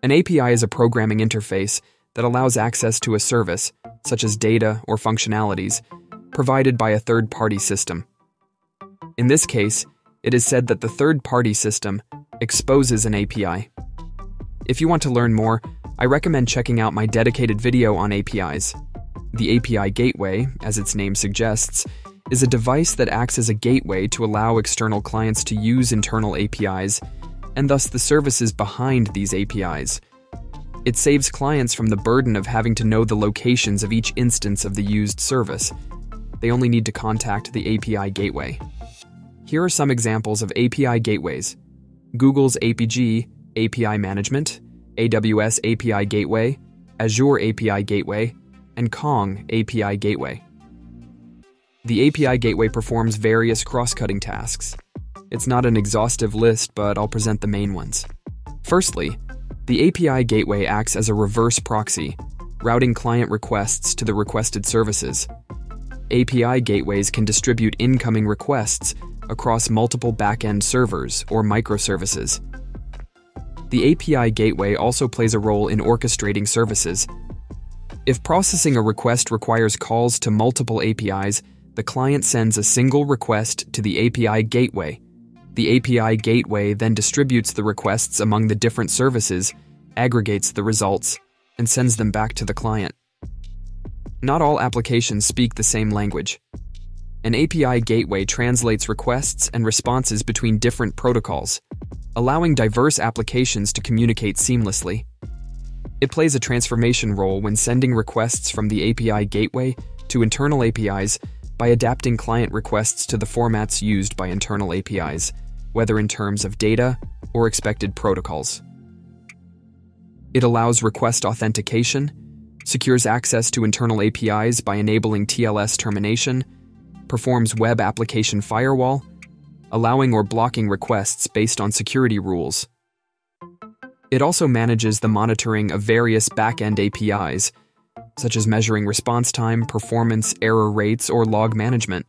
An API is a programming interface that allows access to a service, such as data or functionalities, provided by a third-party system. In this case, it is said that the third-party system exposes an API. If you want to learn more, I recommend checking out my dedicated video on APIs. The API Gateway, as its name suggests, is a device that acts as a gateway to allow external clients to use internal APIs, and thus the services behind these APIs. It saves clients from the burden of having to know the locations of each instance of the used service. They only need to contact the API Gateway. Here are some examples of API gateways: Google's Apigee API Management, AWS API Gateway, Azure API Gateway, and Kong API Gateway. The API Gateway performs various cross-cutting tasks. It's not an exhaustive list, but I'll present the main ones. Firstly, the API Gateway acts as a reverse proxy, routing client requests to the requested services. API gateways can distribute incoming requests across multiple back-end servers or microservices. The API Gateway also plays a role in orchestrating services. If processing a request requires calls to multiple APIs, the client sends a single request to the API Gateway. The API Gateway then distributes the requests among the different services, aggregates the results, and sends them back to the client. Not all applications speak the same language. An API Gateway translates requests and responses between different protocols, allowing diverse applications to communicate seamlessly. It plays a transformation role when sending requests from the API Gateway to internal APIs by adapting client requests to the formats used by internal APIs, whether in terms of data or expected protocols. It allows request authentication, secures access to internal APIs by enabling TLS termination, performs web application firewall, allowing or blocking requests based on security rules. It also manages the monitoring of various back-end APIs, such as measuring response time, performance, error rates, or log management.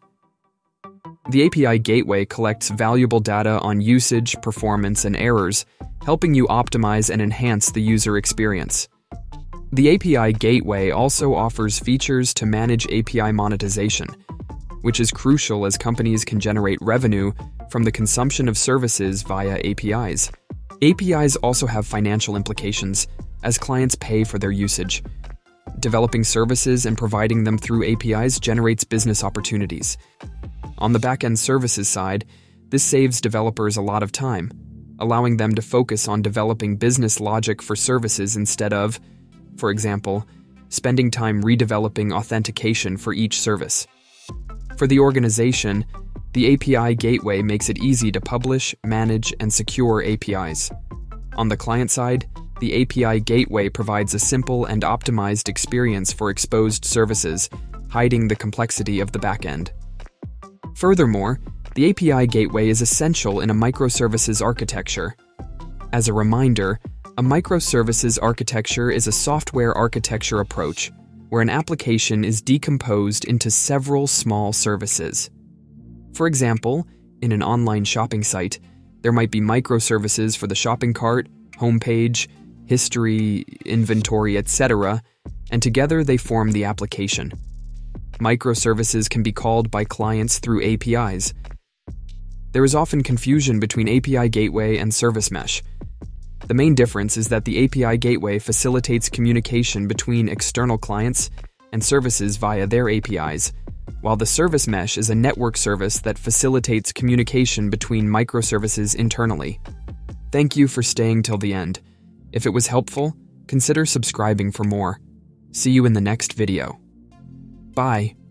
The API Gateway collects valuable data on usage, performance, and errors, helping you optimize and enhance the user experience. The API Gateway also offers features to manage API monetization, which is crucial as companies can generate revenue from the consumption of services via APIs. APIs also have financial implications, as clients pay for their usage. Developing services and providing them through APIs generates business opportunities. On the back-end services side, this saves developers a lot of time, allowing them to focus on developing business logic for services instead of, for example, spending time redeveloping authentication for each service. For the organization, the API Gateway makes it easy to publish, manage, and secure APIs. On the client side, the API Gateway provides a simple and optimized experience for exposed services, hiding the complexity of the backend. Furthermore, the API Gateway is essential in a microservices architecture. As a reminder, a microservices architecture is a software architecture approach where an application is decomposed into several small services. For example, in an online shopping site, there might be microservices for the shopping cart, homepage, history, inventory, etc., and together they form the application. Microservices can be called by clients through APIs. There is often confusion between API Gateway and Service Mesh. The main difference is that the API Gateway facilitates communication between external clients and services via their APIs, while the Service Mesh is a network service that facilitates communication between microservices internally. Thank you for staying till the end. If it was helpful, consider subscribing for more. See you in the next video. Bye.